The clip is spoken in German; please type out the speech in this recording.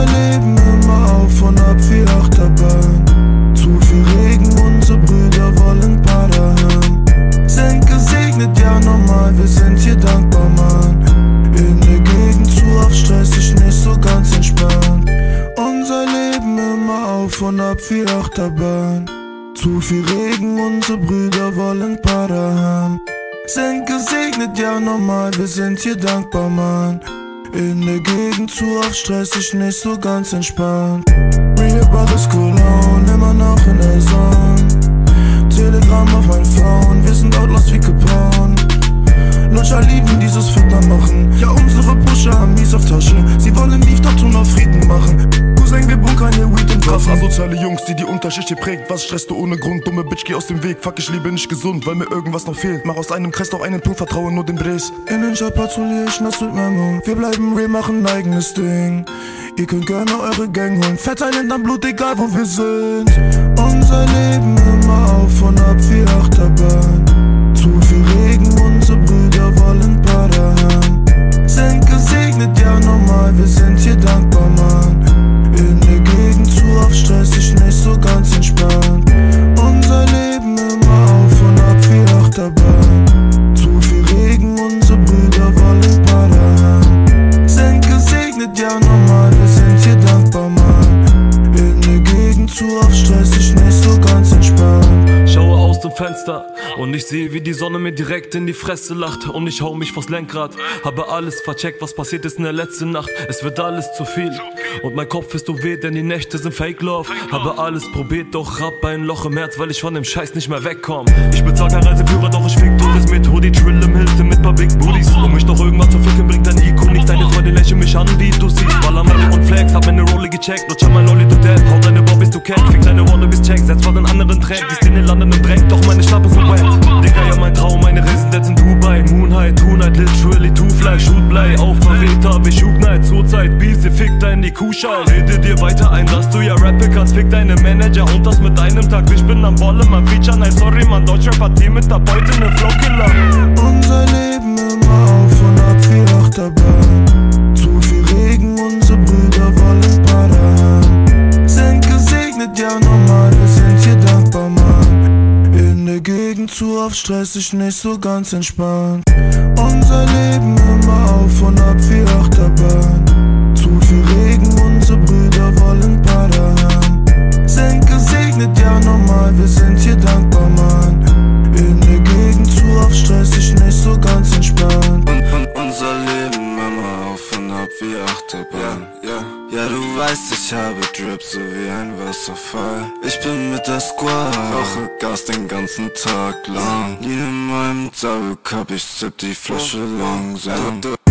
Unser Leben immer auf und ab wie Achterbahn. Zu viel Regen, unsere Brüder wollen Pader haben. Sind gesegnet, ja normal, wir sind hier dankbar, Mann. In der Gegend zu oft stressig, nicht so ganz entspannt. Unser Leben immer auf und ab wie Achterbahn. Zu viel Regen, unsere Brüder wollen Pader haben. Sind gesegnet, ja normal, wir sind hier dankbar, Mann. In der Gegend zu oft stressig, nicht so ganz entspannt. Real Brothers Cologne, immer noch in der Zone. Telegram auf mein Phone, wir sind outlaws wie Capone. Lutscher lieben dieses Fitner machen. Ja, unsere Pusher haben mies auf Tasche. Sie wollen Beef, doch tun auf Frieden machen. Cousin, wir bunkern hier Weed und Krass asoziale Jungs, die Unterschicht hier prägt. Was stresst du ohne Grund? Dumme Bitch, geh aus dem Weg. Fuck, ich lebe nicht gesund, weil mir irgendwas noch fehlt. Mach aus einem Kreis noch einen Punkt, vertraue nur dem Drehs. In den Job patrouillier ich nass mit meinem Mund. Wir bleiben real, machen ein eigenes Ding. Ihr könnt gerne eure Gang holen. Verteilen dann Blut, egal wo wir sind. Unser Leben immer auf und ab wie Achterbahn. Zu viel Regen, unsere Brüder wollen Pader haben. Sind gesegnet, ja normal, wir sind hier dankbar, Mann. In der Gegend zu oft stressig, nicht so ganz entspannt. Unser Leben immer auf und ab wie Achterbahn. Zu viel Regen, unsere Brüder wollen Pader haben. Sind gesegnet, ja normal, wir sind hier dankbar, Mann. In der Gegend zu oft stressig, nicht so ganz entspannt. Schaue aus dem Fenster und ich sehe, wie die Sonne mir direkt in die Fresse lacht. Und ich hau mich vors Lenkrad, habe alles vercheckt, was passiert ist in der letzten Nacht. Es wird alles zu viel und mein Kopf ist so weh, denn die Nächte sind Fake Love. Habe alles probiert, doch hab ein Loch im Herz, weil ich von dem Scheiß nicht mehr wegkomm. Ich bezahl kein Reiseführer, doch ich fick Todes mit Hoodie, Trill im Hilfe mit paar Big Booties. Um mich doch irgendwann zu ficken, bringt dein IQ nichts. Deine Freundin lächelt mich an, wie du siehst. Baller Money und Flex, hab meine Rolle gecheckt. Lutscher mein Lolli, du dead, hau deine Bobbys, du kennst. Fick deine Wonder bis check, setz vor den anderen Track. Die Szene landet im Dreck, doch meine Schnappe sind wet. Digga, ja mein Traum, meine Residenz in Dubai. Moonlight, Tonight, literally two fly. Shoot Blei, auf Verräter, wie Shoot Night. Zurzeit Beast, ihr fickt in die Kuhscheiß. Rede dir weiter ein, dass du ja rappen kannst. Fick deine Manager und das mit einem Tag. Ich bin am Wolle, man Feature, nein sorry, man Deutschrap-Partie mit der Beute, ne Flowkiller. Unser Leben immer auf und ab wie Achterbahn. Zu viel Regen, unsere Brüder wollen Pader haben. Sind gesegnet, ja normal, wir sind hier dankbar, Mann. In der Gegend zu oft stressig, nicht so ganz entspannt. Unser Leben immer auf und ab wie Achterbahn. Zu viel Regen, unsere Brüder wollen Pader haben. Sind gesegnet, ja normal, wir sind hier dankbar, Mann. In der Gegend zu oft stressig, nicht so ganz entspannt. Unser Leben immer auf und ab wie Achterbahn. Ja, du weißt, ich habe Drip so wie ein Wasserfall. Ich bin mit der Squad, rauche Gas den ganzen Tag lang. Nie in meinem Double Cup, ich sipp die Flasche langsam.